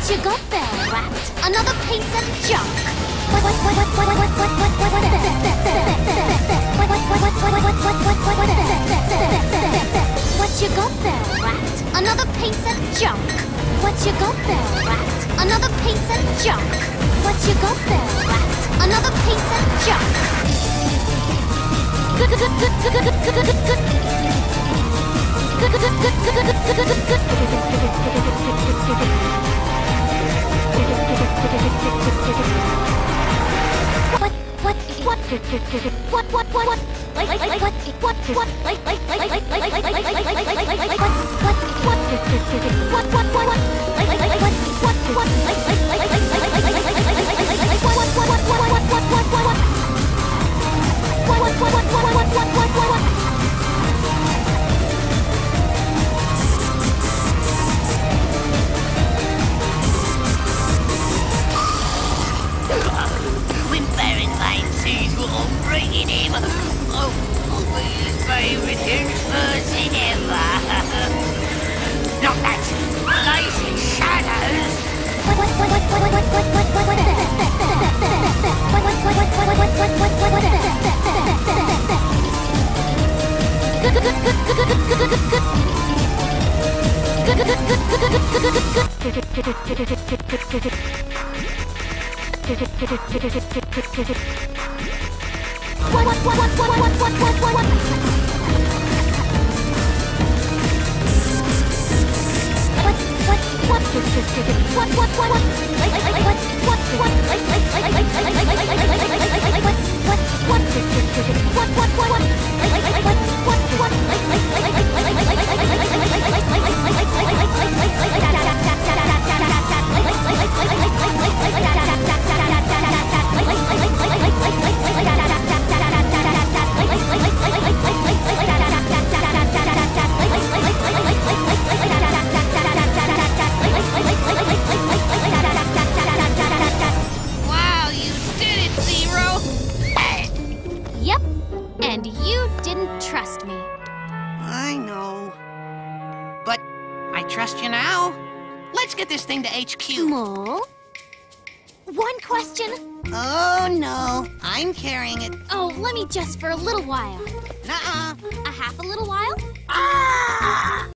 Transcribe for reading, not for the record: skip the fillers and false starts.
What you got there, rat? Another piece of junk. What you got there, rat? Another piece of junk. What you got there, rat? Another piece of junk. What you got there, rat? Another piece of junk. Bringing him! Oh, his favourite hinge person ever! Not that! Lacey shadows! Yep, and you didn't trust me. I know. But I trust you now. Let's get this thing to HQ. Mole? One question. Oh, no. I'm carrying it. Oh, let me just for a little while. Nuh-uh. A half a little while? Ah!